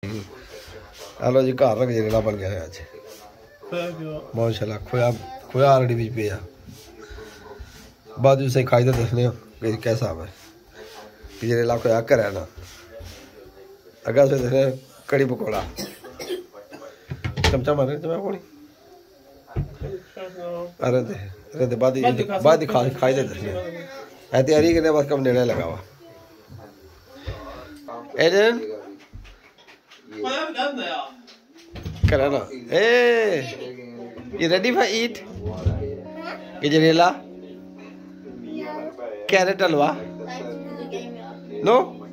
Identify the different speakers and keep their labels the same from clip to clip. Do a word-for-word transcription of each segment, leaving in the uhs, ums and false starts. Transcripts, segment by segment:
Speaker 1: Hello जी, घर गजरेला बन गया है आज माशाल्लाह। खोया खोया ऑलरेडी भी पे है। बाद उसे खाई तो देखने कैसा है गजरेला खोया कर है ना। अगर से देखने कड़ी पकौड़ा चमचा मारे तो मैं कोनी अरे दे अरे दे बाद बाद खा खाई दे देखने ऐ तैयारी करने बस कम नेड़े लगा हुआ एडन करा ना। Are you ready for eat gajrela carrot halwa नो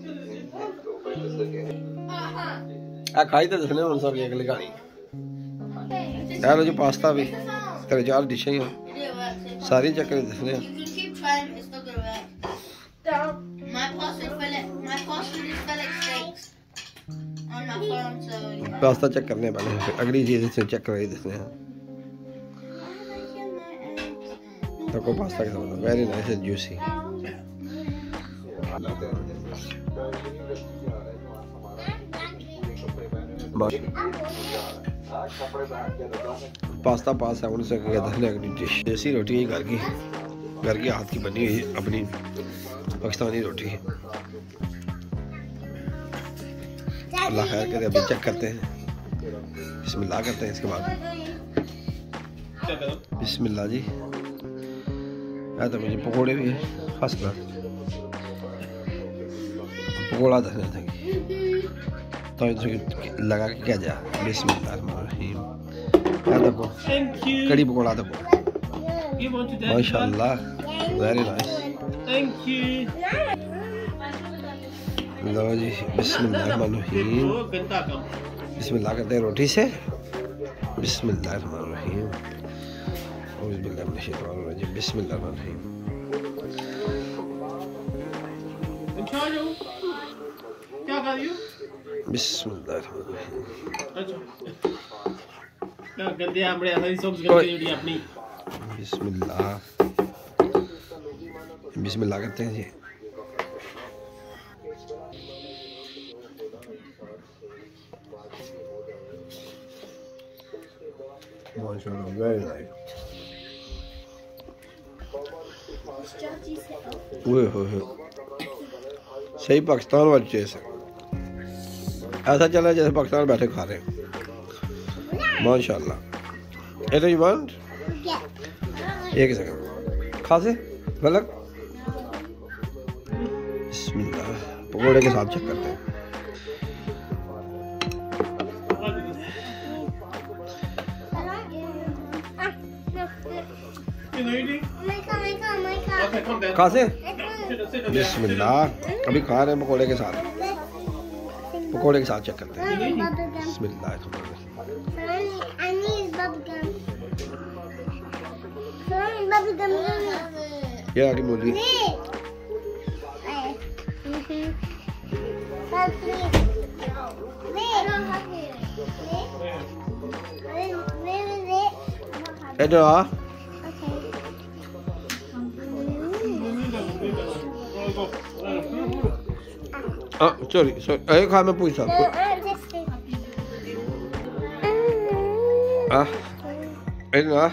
Speaker 1: आ खाई तो देखने उन सब अगली कहानी यार जो पास्ता भी तेरे चार डिशें ही सारी चक्कर देखने पास्ता चेक करने वाले अगली चीज से चेक कराई देखने हैं तो को पास्ता के साथ very nice and juicy. Pasta पास है उनसे देखने अगली डिश देसी रोटी है घर की घर की हाथ की बनी हुई अपनी पाकिस्तानी रोटी। अल्लाह खैर करे। अभी चेक करते हैं बिस्मिल्लाह करते हैं इसके बाद बिस्मिल्लाह जी। है तो मुझे पकोड़े भी है खास कर पकोड़ा देखने थे तो लगा के क्या जा बिस्मिल्लाह देखो कड़ी पकोड़ा देखो माशाल्लाह वेरी नाइस थैंक यू। लो जी बिस्मिल्लाह बिस्मिल्लाह करते हैं रोटी से बिस्मिल्लाह बिस्मिल्लाह
Speaker 2: क्या कर रही हो
Speaker 1: बिस्मिल्लाह
Speaker 2: क्या गंदे आमड़े सारी सॉक्स करके उड़ी अपनी
Speaker 1: बिस्मिल्लाह बिस्मिल्लाह करते हैं जी। माशाल्लाह वेरी नाइस। ओए होए सही पाकिस्तान वाली चीज़ है। ऐसा चला जैसे पाकिस्तान बैठे खा रहे हैं माशाल्लाह। एट यू वांट एक सेकंड खा से गलत बिस्मिल्लाह पकोड़े के साथ चेक करते हैं। खा से बिस्मिल्लाह अभी खा रहे हैं पकोड़े के साथ पकोड़े के साथ चेक करते हैं बिस्मिल्लाह। ये आगे मूली इधर आ हाँ सॉरी सॉरी अरे खा मैं पूछता आ इधर आ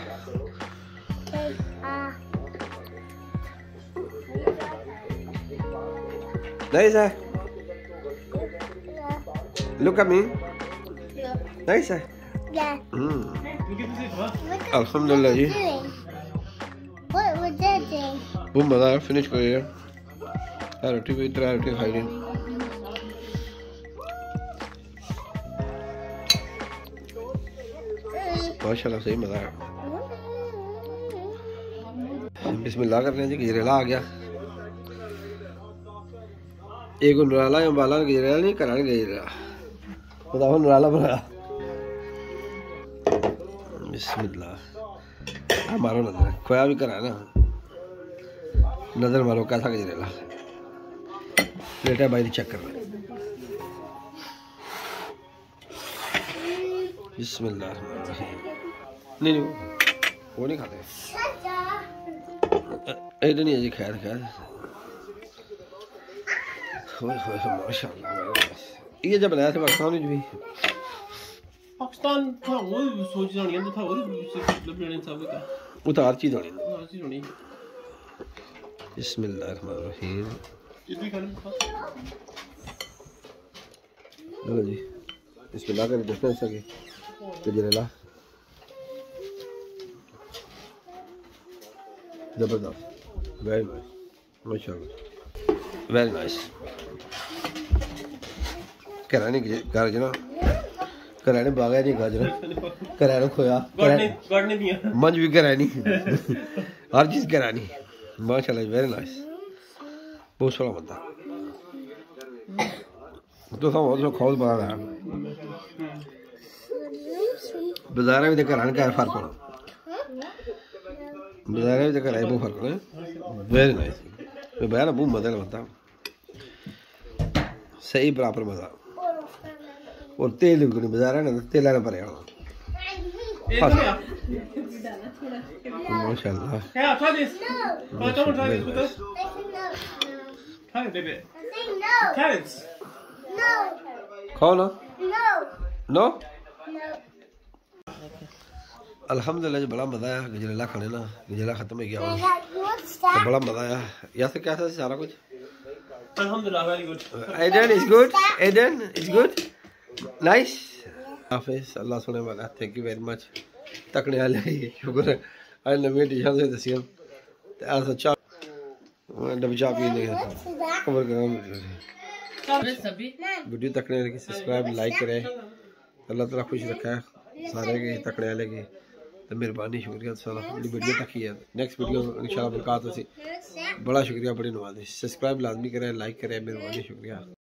Speaker 1: nice है look at me nice है हम्म अल्हम्दुलिल्लाह जी वो मजा आया फिनिश कर लिया रोटी भी तरह रोटी खाई ली माशाल्लाह सही मजा आया। बिस्मिल्लाह करने जी गजरेला आ गया एक नराला अंबाला गजरेला नहीं करा गजरेला बताओ नराला बनाया बिस्मिल्लाह मारो नजर खोया भी करा ना नजर मारो कैसा गजरेला प्लेटा भाई चेक कर रहे बिस्मिल्लाह नहीं नहीं वो नहीं खाते इधर नहीं है जी खैर खैर माशाल्लाह ये जब बनाया था पाकिस्तान में भी
Speaker 2: पाकिस्तान था वो सोच जानी है तो था वो लबनान सब का
Speaker 1: वो तो हर चीज होनी
Speaker 2: हर चीज होनी
Speaker 1: बिस्मिल्लाहिर्रहमानिर्रहीम
Speaker 2: इतनी खाने
Speaker 1: लो जी इसको ला कर देखते हैं सके गजरेला जबरदस्त वेरी नाइस माशाल्लाह वेरी नाइस घरा नहीं घर च ना घरा ने बागा नहीं गाजर घरा ने खोया
Speaker 2: गड़ने दिया
Speaker 1: मंज भी घरा नहीं हर चीज घरा नहीं माशाल्लाह वेरी नाइस बहुत सोहना बनता तो सब बहुत खाओ बड़ा रहा बाजार में घरा ने क्या फर्क होना बाजार में घरा बहुत फर्क होना वेरी नाइस मैं ना बहुत मजा बनता सही बराबर मजा और तेल भी बाजार है ना तेल आना पड़ेगा माशाल्लाह
Speaker 2: Yeah, try this. Oh, don't try this with us. Try it, baby. Carrots.
Speaker 1: खाओ ना
Speaker 3: No.
Speaker 1: No
Speaker 3: No.
Speaker 1: अल्हम्दुलिल्लाह बड़ा मजा आया गजरेला खाने ना गजरेला खत्म हो गया
Speaker 3: I
Speaker 1: और
Speaker 3: got what's
Speaker 1: तो
Speaker 3: that?
Speaker 1: बड़ा मजा आया यहाँ से क्या था सारा कुछ
Speaker 2: Alhamdulillah, very good.
Speaker 1: Aiden is good Aiden is good nice हाफिज अल्लाह सुने वाला थैंक यू वेरी मच तकने वाले शुक्र है आज नवी डिशां से दसियां ते अस अच्छा डब चाह पी ले खबर करा वीडियो तकने वाले की सब्सक्राइब लाइक करें अल्लाह ताला खुश रखे सारे के तकने वाले की तो मेहरबानी शुक्रिया सारा वीडियो तक ही है नेक्स्ट वीडियो इंशाल्लाह मुलाकात होगी बड़ा शुक्रिया बड़ी नवाजी सब्सक्राइब लाजमी करें लाइक करें मेहरबानी शुक्रिया।